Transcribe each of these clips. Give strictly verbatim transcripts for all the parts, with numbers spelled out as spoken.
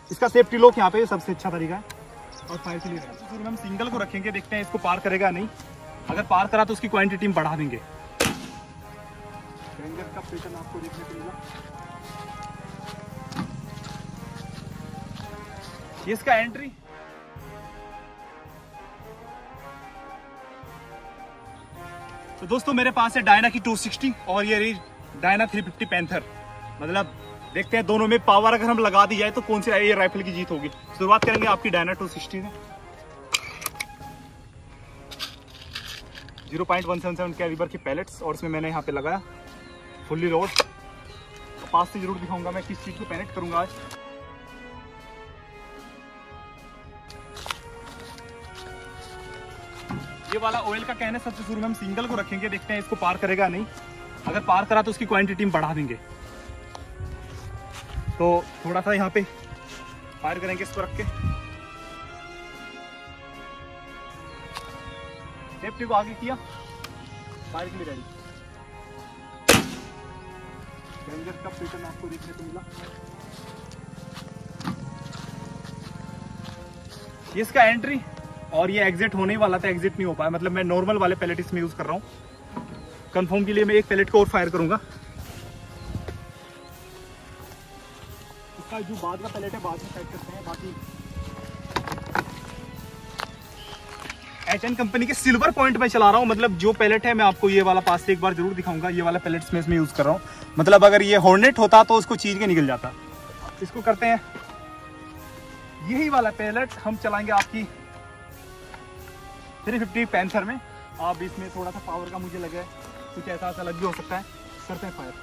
इसका safety lock यहाँ पे सबसे अच्छा तरीका है और फायर के लिए फिर हम सिंगल को रखेंगे, देखते हैं इसको पार करेगा नहीं। अगर पार करा तो उसकी क्वांटिटी हम बढ़ा देंगे। रेंजर का पैटर्न आपको देखने को मिला, ये इसका एंट्री। तो दोस्तों मेरे पास है डायना की टू सिक्सटी और ये रही डायना थ्री फिफ्टी पैंथर। मतलब देखते हैं दोनों में पावर अगर हम लगा दी जाए तो कौन सी ये राइफल की जीत होगी। शुरुआत करेंगे आपकी डायना टू सिक्सटी से। Zero point one seven seven calibre की पैलेट्स और इसमें मैंने यहाँ पे लगाया फुल्ली लोड। पास से जरूर दिखाऊंगा मैं किस चीज को पेनेट करूंगा आज। ये वाला ऑयल का कहना है सबसे शुरू में हम सिंगल को रखेंगे, देखते हैं इसको पार करेगा नहीं। अगर पार करा तो उसकी क्वांटिटी हम बढ़ा देंगे। तो थोड़ा सा यहाँ पे फायर करेंगे इसको रख के। सेफ्टी को आगे किया, फायर के लिए रेडी। रेंजर का पैटर्न आपको देखने को मिला, ये इसका एंट्री और ये एग्जिट होने वाला था, एग्जिट नहीं हो पाया। मतलब मैं नॉर्मल वाले पैलेट इसमें यूज कर रहा हूँ। कंफर्म के लिए मैं एक पैलेट को और फायर करूंगा। इसका जो बाद का पैलेट है बाद में सेट करते हैं। बाकी एच एन कंपनी के सिल्वर पॉइंट में चला रहा हूँ। मतलब जो पैलेट है मैं आपको ये वाला पास से एक बार जरूर दिखाऊंगा। ये वाला पैलेट में इसमें यूज कर रहा हूँ। मतलब अगर ये हॉर्नेट होता तो उसको चीज के निकल जाता। इसको करते हैं, यही वाला पैलेट हम चलाएंगे आपकी थ्री फिफ्टी पैंथर में। अब इसमें थोड़ा सा पावर का मुझे लगा है, कुछ ऐसा ऐसा अलग भी हो सकता है। करते हैं फायर।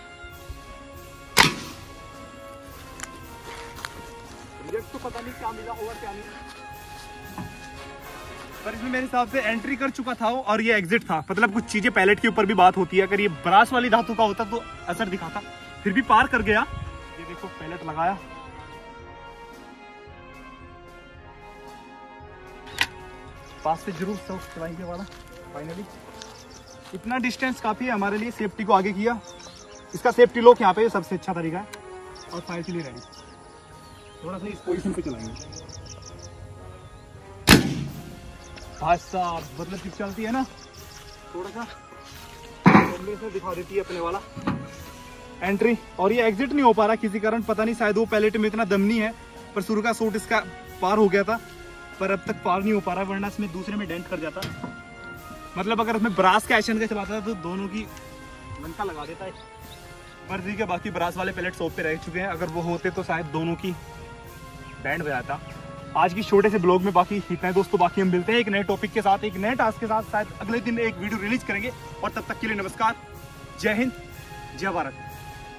रिजल्ट तो पता नहीं क्या मिला होगा क्या नहीं, पर इसमें मेरे हिसाब से एंट्री कर चुका था और ये एग्जिट था। मतलब कुछ चीजें पैलेट के ऊपर भी बात होती है। अगर ये ब्रास वाली धातु का होता तो असर दिखाता, फिर भी पार कर गया। ये देखो पैलेट लगाया, पास से जरूर सब चलाएंगे वाला। फाइनली इतना डिस्टेंस काफी है हमारे लिए। सेफ्टी को आगे किया, इसका सेफ्टी लॉक यहाँ पे सबसे अच्छा तरीका है और फायर के लिए रेडी। थोड़ा सा इस पोजीशन पे चलाएंगे भाई साहब। मतलब जब चलती है ना थोड़ा सा कैमरे से दिखा देती है अपने वाला एंट्री। और ये एग्जिट नहीं हो पा रहा किसी कारण, पता नहीं, शायद वो पैलेट में इतना दम नहीं है। पर शुरू का शॉट इसका पार हो गया था, पर अब तक पार नहीं हो पा रहा, वरना इसमें दूसरे में डेंट कर जाता। मतलब अगर उसमें ब्रास का एक्शन का चलाता था तो दोनों की घंटा लगा देता है। पर ठीक है, बाकी ब्रास वाले पैलेट शॉप पे रह चुके हैं। अगर वो होते तो शायद दोनों की बैंड बजाता। आज की छोटे से ब्लॉग में बाकी इतना है दोस्तों। बाकी हम मिलते हैं एक नए टॉपिक के साथ, एक नए टास्क के साथ। शायद अगले दिन एक वीडियो रिलीज करेंगे। और तब तक के लिए नमस्कार, जय हिंद, जय भारत।